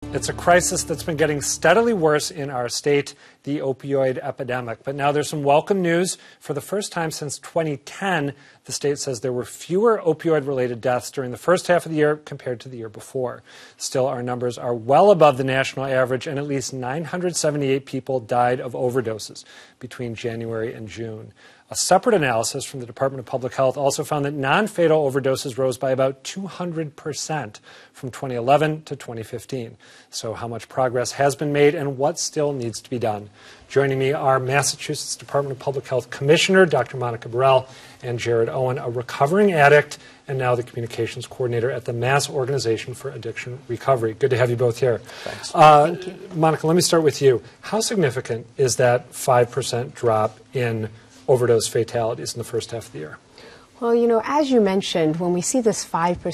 It's a crisis that's been getting steadily worse in our state, the opioid epidemic. But now there's some welcome news. For the first time since 2010, the state says there were fewer opioid-related deaths during the first half of the year compared to the year before. Still, our numbers are well above the national average, and at least 978 people died of overdoses between January and June. A separate analysis from the Department of Public Health also found that non-fatal overdoses rose by about 200% from 2011 to 2015. So how much progress has been made and what still needs to be done? Joining me are Massachusetts Department of Public Health Commissioner Dr. Monica Burrell and Jared Owen, a recovering addict and now the communications coordinator at the Mass Organization for Addiction Recovery. Good to have you both here. Thanks. Thank you. Monica, let me start with you. How significant is that 5% drop in overdose fatalities in the first half of the year? Well, you know, as you mentioned, when we see this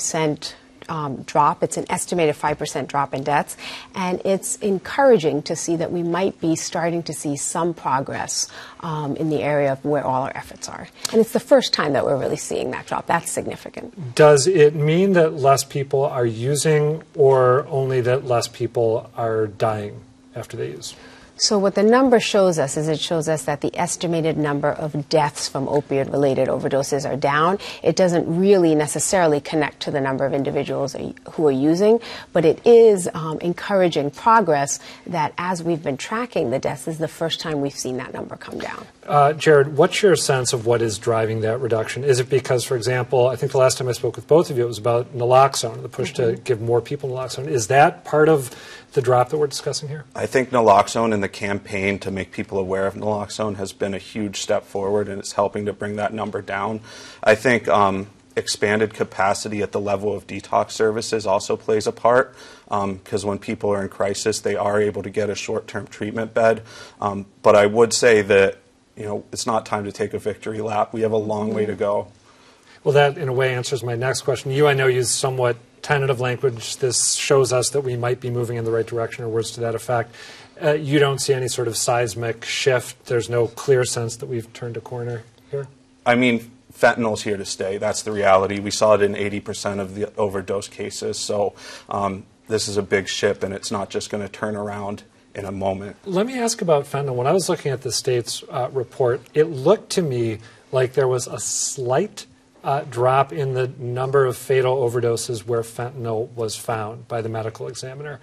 5% drop, it's an estimated 5% drop in deaths, and it's encouraging to see that we might be starting to see some progress in the area of where all our efforts are. And it's the first time that we're really seeing that drop. That's significant. Does it mean that less people are using, or only that less people are dying after they use? So what the number shows us is it shows us that the estimated number of deaths from opioid-related overdoses are down. It doesn't really necessarily connect to the number of individuals who are using, but it is encouraging progress that as we've been tracking the deaths, this is the first time we've seen that number come down. Jared, what's your sense of what is driving that reduction? Is it because, for example, I think the last time I spoke with both of you, it was about naloxone, the push to give more people naloxone. Is that part of the drop that we're discussing here? I think naloxone and the campaign to make people aware of naloxone has been a huge step forward, and it's helping to bring that number down. I think expanded capacity at the level of detox services also plays a part, because when people are in crisis, they are able to get a short-term treatment bed. But I would say that, you know, it's not time to take a victory lap. We have a long way to go. Well, that, in a way, answers my next question. You, I know, use somewhat tentative language. This shows us that we might be moving in the right direction, or words to that effect. You don't see any sort of seismic shift? There's no clear sense that we've turned a corner here? I mean, fentanyl's here to stay. That's the reality. We saw it in 80% of the overdose cases. So this is a big ship, and it's not just going to turn around in a moment. Let me ask about fentanyl. When I was looking at the state's report, it looked to me like there was a slight drop in the number of fatal overdoses where fentanyl was found by the medical examiner.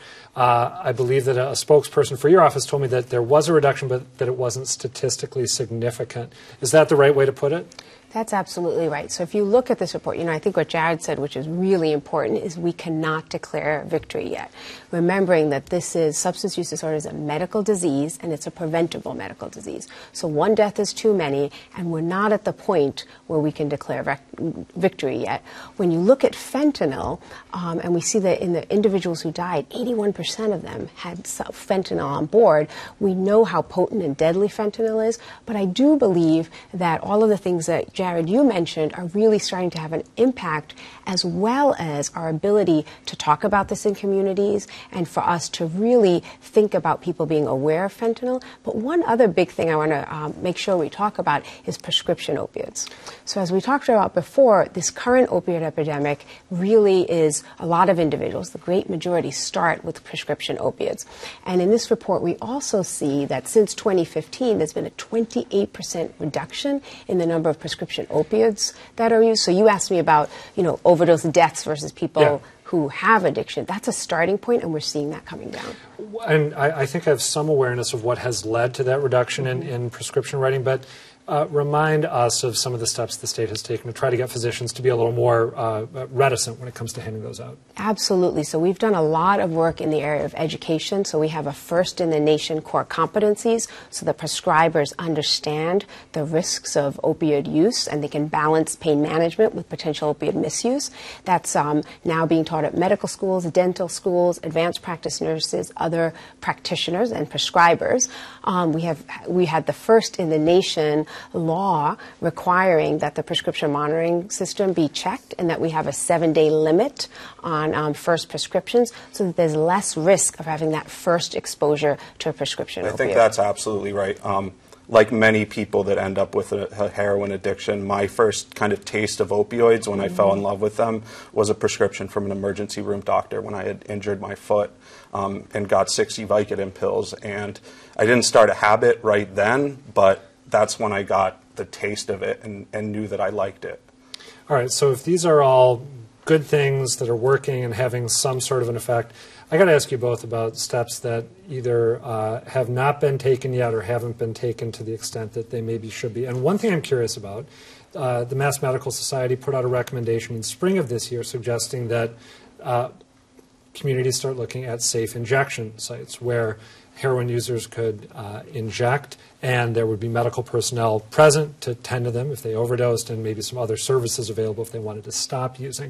I believe that a spokesperson for your office told me that there was a reduction, but that it wasn't statistically significant. Is that the right way to put it? That's absolutely right. So if you look at this report, you know, I think what Jared said, which is really important, is we cannot declare victory yet. Remembering that this is substance use disorder is a medical disease, and it's a preventable medical disease. So one death is too many, and we're not at the point where we can declare victory yet. When you look at fentanyl, and we see that in the individuals who died, 81% of them had fentanyl on board. We know how potent and deadly fentanyl is, but I do believe that all of the things that Jared, you mentioned, are really starting to have an impact, as well as our ability to talk about this in communities and for us to really think about people being aware of fentanyl. But one other big thing I want to make sure we talk about is prescription opiates. So as we talked about before, this current opioid epidemic really is a lot of individuals. The great majority start with prescription opiates. And in this report, we also see that since 2015, there's been a 28% reduction in the number of prescription opiates that are used. So you asked me about, you know, overdose deaths versus people who have addiction. That's a starting point, and we're seeing that coming down. And I think I have some awareness of what has led to that reduction in prescription writing, but remind us of some of the steps the state has taken to try to get physicians to be a little more reticent when it comes to handing those out. Absolutely. So we've done a lot of work in the area of education. So we have a first-in-the-nation core competencies, so the prescribers understand the risks of opioid use, and they can balance pain management with potential opioid misuse. That's now being taught at medical schools, dental schools, advanced practice nurses, other practitioners, and prescribers. We had the first-in-the-nation law requiring that the prescription monitoring system be checked, and that we have a 7-day limit on first prescriptions, so that there's less risk of having that first exposure to a prescription opioid. I think that's absolutely right. like many people that end up with a heroin addiction, my first kind of taste of opioids when I fell in love with them was a prescription from an emergency room doctor when I had injured my foot and got 60 Vicodin pills. And I didn't start a habit right then, but that's when I got the taste of it and knew that I liked it. All right, so if these are all good things that are working and having some sort of an effect, I got to ask you both about steps that either have not been taken yet or haven't been taken to the extent that they maybe should be. And one thing I'm curious about, the Mass Medical Society put out a recommendation in spring of this year suggesting that communities start looking at safe injection sites where heroin users could inject, and there would be medical personnel present to tend to them if they overdosed, and maybe some other services available if they wanted to stop using.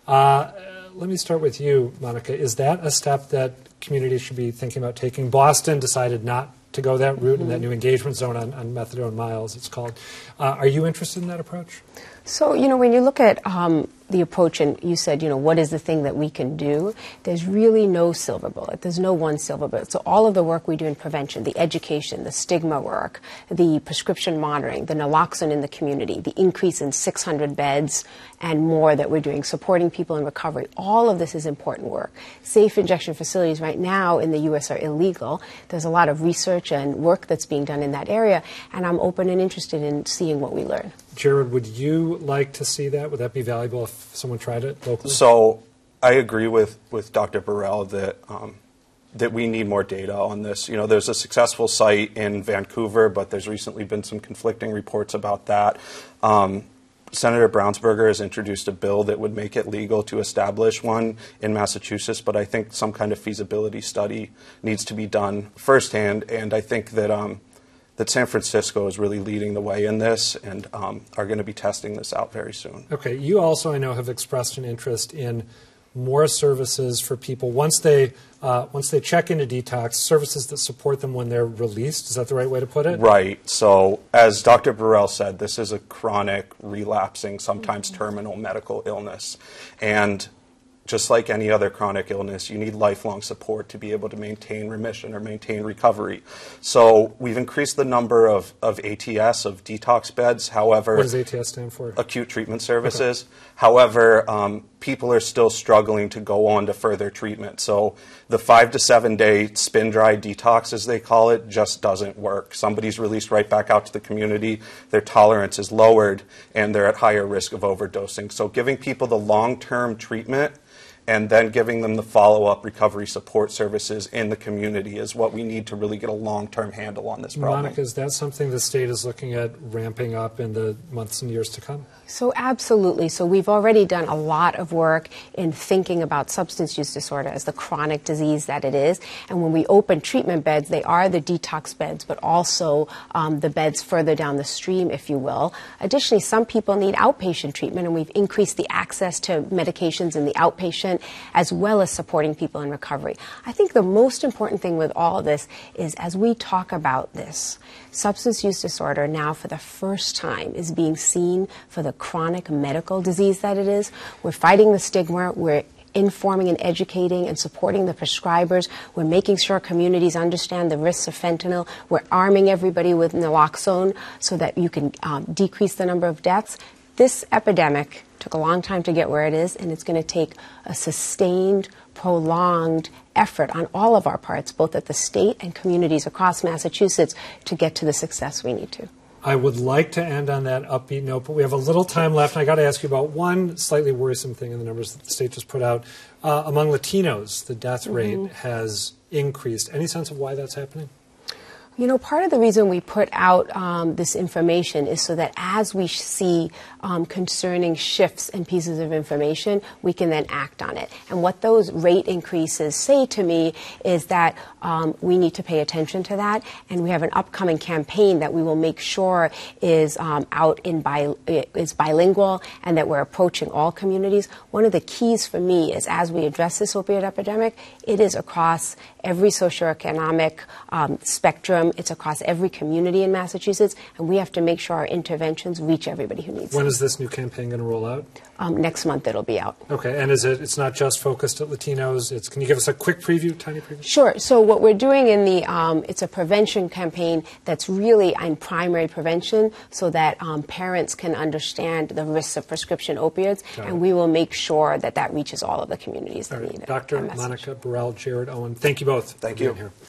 Let me start with you, Monica. Is that a step that communities should be thinking about taking? Boston decided not to go that route in that new engagement zone on methadone miles, it's called. Are you interested in that approach? So, when you look at the approach, and you said, what is the thing that we can do? There's really no silver bullet. There's no one silver bullet. So all of the work we do in prevention, the education, the stigma work, the prescription monitoring, the naloxone in the community, the increase in 600 beds and more that we're doing, supporting people in recovery, all of this is important work. Safe injection facilities right now in the U.S. are illegal. There's a lot of research and work that's being done in that area, and I'm open and interested in seeing what we learn. Jared, would you like to see that? Would that be valuable if someone tried it locally? So I agree with Dr. Burrell that that we need more data on this. There's a successful site in Vancouver, but there's recently been some conflicting reports about that. Senator Brownsberger has introduced a bill that would make it legal to establish one in Massachusetts, but I think some kind of feasibility study needs to be done firsthand, and I think that that San Francisco is really leading the way in this and are going to be testing this out very soon. Okay. You also, I know, have expressed an interest in more services for people once they check into detox, services that support them when they're released. Is that the right way to put it? Right. So as Dr. Burrell said, this is a chronic, relapsing, sometimes terminal medical illness. And just like any other chronic illness, you need lifelong support to be able to maintain remission or maintain recovery. So we've increased the number of ATS, of detox beds. However, what does ATS stand for? Acute Treatment Services. Okay. However, people are still struggling to go on to further treatment. So the 5 to 7 day spin dry detox, as they call it, just doesn't work. Somebody's released right back out to the community, their tolerance is lowered, and they're at higher risk of overdosing. So giving people the long-term treatment and then giving them the follow-up recovery support services in the community is what we need to really get a long-term handle on this problem. Monica, is that something the state is looking at ramping up in the months and years to come? So absolutely. So we've already done a lot of work in thinking about substance use disorder as the chronic disease that it is. And when we open treatment beds, they are the detox beds, but also the beds further down the stream, if you will. Additionally, some people need outpatient treatment, and we've increased the access to medications in the outpatient, as well as supporting people in recovery. I think the most important thing with all of this is, as we talk about this, substance use disorder now for the first time is being seen for the chronic medical disease that it is. We're fighting the stigma. We're informing and educating and supporting the prescribers. We're making sure communities understand the risks of fentanyl. We're arming everybody with naloxone so that you can decrease the number of deaths. This epidemic took a long time to get where it is, and it's going to take a sustained, prolonged effort on all of our parts, both at the state and communities across Massachusetts, to get to the success we need to. I would like to end on that upbeat note, but we have a little time left, and I got to ask you about one slightly worrisome thing in the numbers that the state just put out. Among Latinos, the death rate has increased. Any sense of why that's happening? Part of the reason we put out this information is so that as we see concerning shifts and pieces of information, we can then act on it. And what those rate increases say to me is that we need to pay attention to that, and we have an upcoming campaign that we will make sure is is bilingual and that we're approaching all communities. One of the keys for me is, as we address this opioid epidemic, it is across every socioeconomic spectrum, program. It's across every community in Massachusetts, and we have to make sure our interventions reach everybody who needs them. When is this new campaign going to roll out? Next month it'll be out. Okay, and it's not just focused at Latinos. Can you give us a quick preview, tiny preview? Sure. So what we're doing in it's a prevention campaign that's really in primary prevention, so that parents can understand the risks of prescription opioids, and we will make sure that reaches all of the communities that need it. Dr. Monica Burrell, Jared Owen, thank you both for being here.